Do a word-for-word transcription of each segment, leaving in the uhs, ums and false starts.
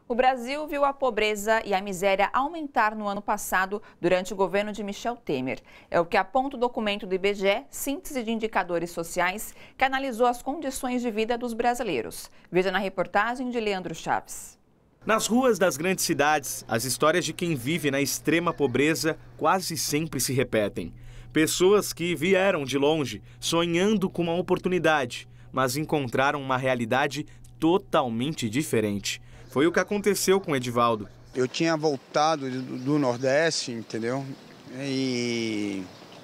O Brasil viu a pobreza e a miséria aumentar no ano passado durante o governo de Michel Temer. É o que aponta o documento do I B G E, Síntese de Indicadores Sociais, que analisou as condições de vida dos brasileiros. Veja na reportagem de Leandro Chaves. Nas ruas das grandes cidades, as histórias de quem vive na extrema pobreza quase sempre se repetem. Pessoas que vieram de longe, sonhando com uma oportunidade, mas encontraram uma realidade totalmente diferente. Foi o que aconteceu com Edivaldo. Eu tinha voltado do Nordeste, entendeu? E,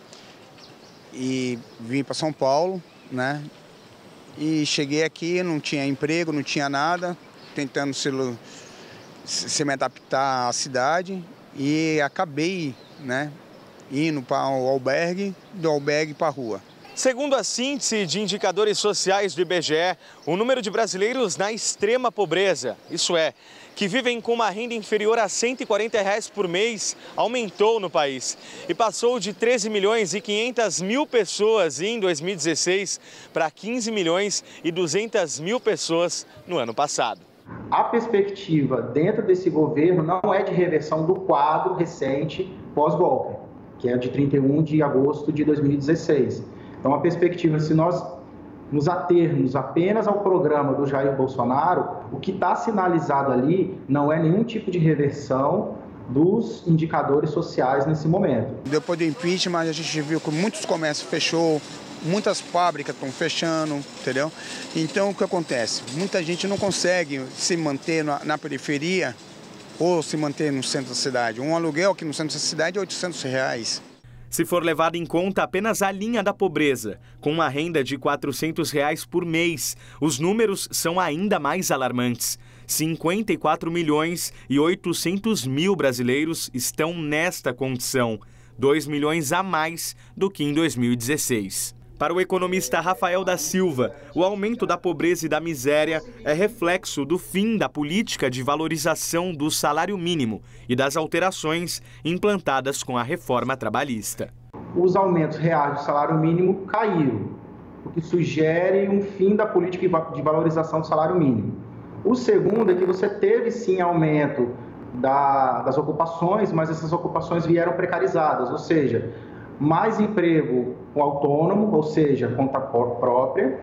e vim para São Paulo, né? E cheguei aqui, não tinha emprego, não tinha nada, tentando se, se me adaptar à cidade e acabei, né, indo para o albergue, do albergue para a rua. Segundo a síntese de indicadores sociais do I B G E, o número de brasileiros na extrema pobreza, isso é, que vivem com uma renda inferior a cento e quarenta reais por mês, aumentou no país e passou de treze milhões e quinhentas mil pessoas em dois mil e dezesseis para quinze milhões e duzentas mil pessoas no ano passado. A perspectiva dentro desse governo não é de reversão do quadro recente pós-golpe, que é de trinta e um de agosto de dois mil e dezesseis. Então, a perspectiva, se nós nos atermos apenas ao programa do Jair Bolsonaro, o que está sinalizado ali não é nenhum tipo de reversão dos indicadores sociais nesse momento. Depois do impeachment, a gente viu que muitos comércios fechou, muitas fábricas estão fechando, entendeu? Então, o que acontece? Muita gente não consegue se manter na, na periferia ou se manter no centro da cidade. Um aluguel aqui no centro da cidade é oitocentos reais. Se for levado em conta apenas a linha da pobreza, com uma renda de quatrocentos reais por mês, os números são ainda mais alarmantes. cinquenta e quatro milhões e oitocentos mil brasileiros estão nesta condição, dois milhões a mais do que em dois mil e dezesseis. Para o economista Rafael da Silva, o aumento da pobreza e da miséria é reflexo do fim da política de valorização do salário mínimo e das alterações implantadas com a reforma trabalhista. Os aumentos reais do salário mínimo caíram, o que sugere um fim da política de valorização do salário mínimo. O segundo é que você teve sim aumento da, das ocupações, mas essas ocupações vieram precarizadas, ou seja, mais emprego com autônomo, ou seja, conta própria,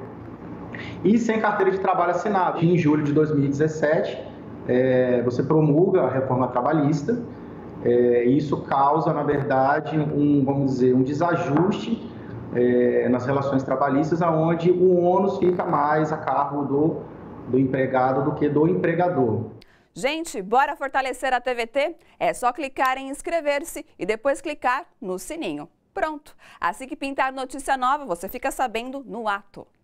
e sem carteira de trabalho assinada. Em julho de dois mil e dezessete, é, você promulga a reforma trabalhista, é, e isso causa, na verdade, um, vamos dizer, um desajuste é, nas relações trabalhistas, onde o ônus fica mais a cargo do, do empregado do que do empregador. Gente, bora fortalecer a T V T? É só clicar em inscrever-se e depois clicar no sininho. Pronto! Assim que pintar notícia nova, você fica sabendo no ato.